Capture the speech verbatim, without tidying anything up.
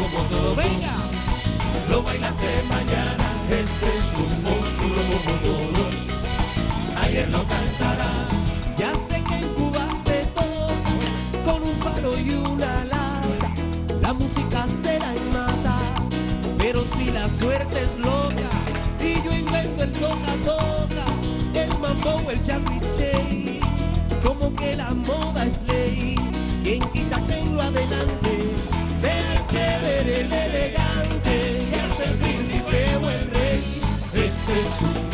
como todo. Venga, lo bailas de mañana, este es un monstruo como todos. Ayer lo cantarás. Ya sé que en Cuba se toca con un palo y una lata, la música se la mata, pero si la suerte es loca y yo invento el toca-toca, el mambo o el charriche, como que la moda es ley, quien quita que en lo adelante sea el chévere, el elegante, que es el príncipe o el rey. Este es un